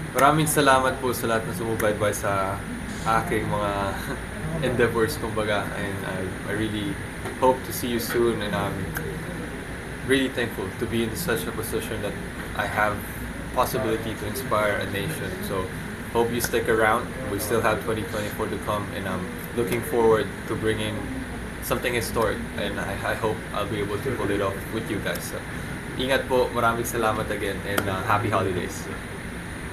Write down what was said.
Maraming salamat po sa lahat ng sumubaybay sa aking mga endeavors, kumbaga. And I really hope to see you soon, and I'm really thankful to be in such a position that I have possibility to inspire a nation. So hope you stick around. We still have 2024 to come, and I'm looking forward to bringing something historic, and I hope I'll be able to pull it off with you guys. So, ingat po, maraming salamat again, and happy holidays.